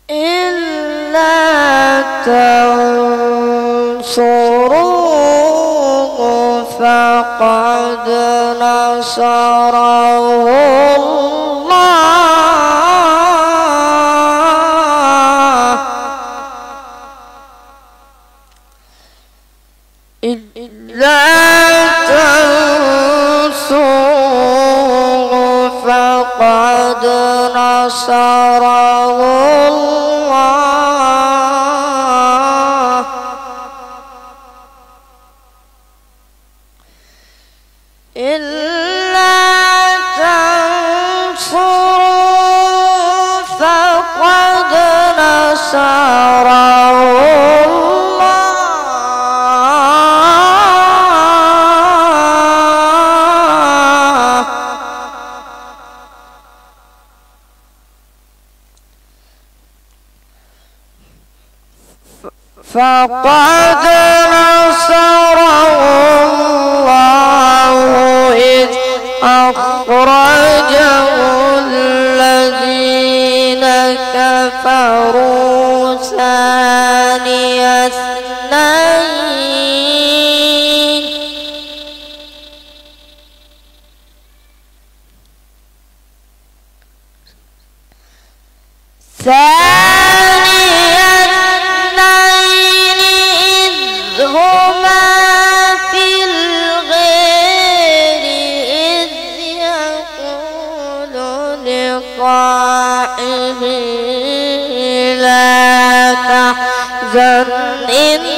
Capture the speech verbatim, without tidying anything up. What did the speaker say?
إلا تنصروه فقد نصره الله إلا تنصروه فقد نصره الله إلا تنصروه فقد نصره الله فقد نصره الله إذ أخرجه الذين كفروا ثاني اثنين ثاني اثنين إذ هما في الغار إذ يقول لصاحبه لا تحزن إن